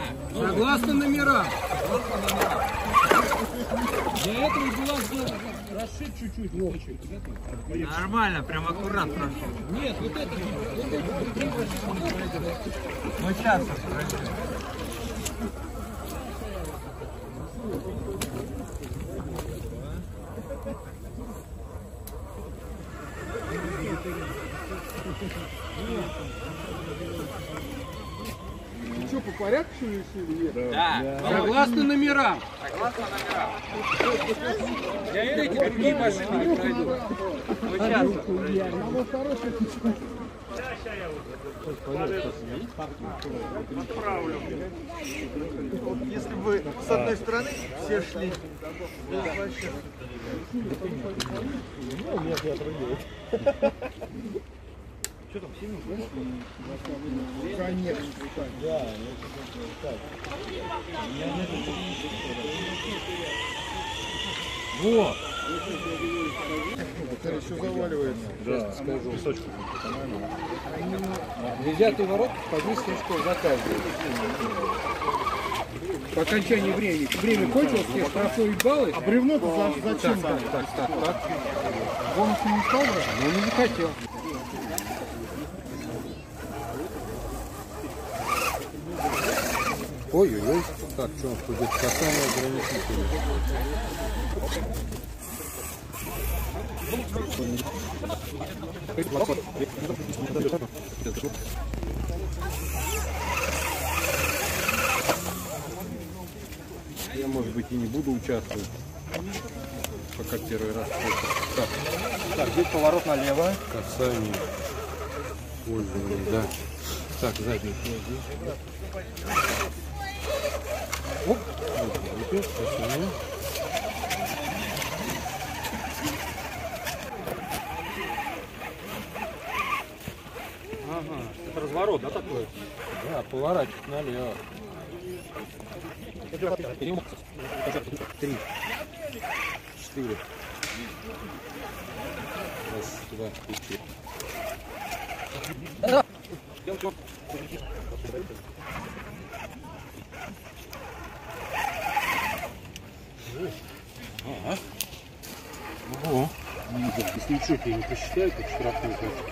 Согласно номерам. Для этого была расшить чуть-чуть. Нормально, прям аккуратно прошел. Нет, вот это Вот сейчас. Ну что, по порядку решили? Да. согласно номерам. Согласно номерам. Я эти другие машины не пройду. Вот сейчас. Если бы с одной стороны все шли. Что там, сильно? Конечно. Да, Вот. это еще заваливается. Да, скажу. Песочку. Взятый ворот по 10 очков заказывают. По окончании времени. Время кончилось, тебе штрафуют баллы. А бревно-то зачем? Так. Бонус не стал брать? Ну, не захотел. Ой-ой-ой. Так, что он ходит? Касание ограничителя. Я, может быть, и не буду участвовать, пока первый раз. Так, здесь поворот налево. Касание. Пользование, да. Так, задний. Оп. Вот, касание. Ага, это разворот, да, такой? Да, поворачивать налево. 3, 4. Раз, два, три. Ого. Если ничего тебе не посчитают, как штрафные очки.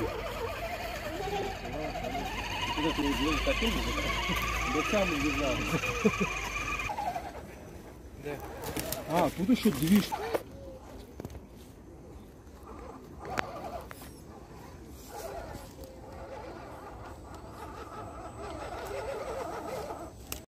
Куда ты делаешь таким? Да сам убежал. А, тут еще движ.